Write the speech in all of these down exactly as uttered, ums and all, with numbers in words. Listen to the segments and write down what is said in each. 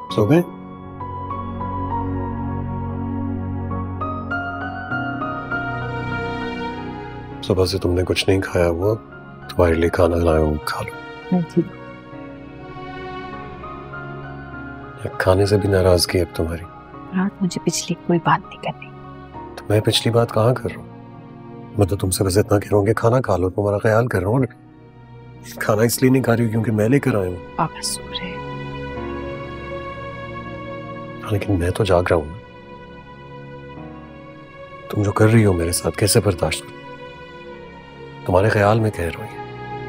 सो गए? सुबह से तुमने कुछ नहीं खाया हुआ, तुम्हारे लिए खाना लाया हूँ, खा लो। ठीक। खाने से भी नाराजगी है अब तुम्हारी। रात मुझे पिछली कोई बात नहीं करनी। तो मैं पिछली बात कहाँ कर रहा हूँ? मैं तो तुमसे बस इतना कह रहा हूँ कि खाना खा लो, तुम्हारा ख्याल कर रहा हूँ। खाना इसलिए नहीं खा रही हूँ क्योंकि मैं लेकर आया हूँ। पापा सो रहे। लेकिन मैं तो जाग रहा हूँ। तुम जो कर रही हो मेरे साथ कैसे बर्दाश्त करूं? तुम्हारे ख्याल में कह रहा हूँ।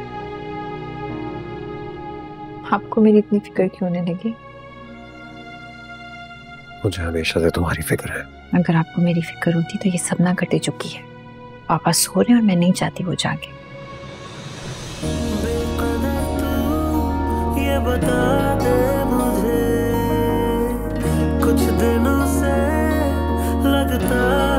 आपको मेरी इतनी फिक्र क्यों होने लगी? मुझे हमेशा से तुम्हारी फिक्र है। अगर आपको मेरी फिक्र होती तो ये सब ना घटे चुकी है। पापा सो रहे और मैं नहीं चाहती वो जागे। ये बता दे मुझे, कुछ दिनों से लगता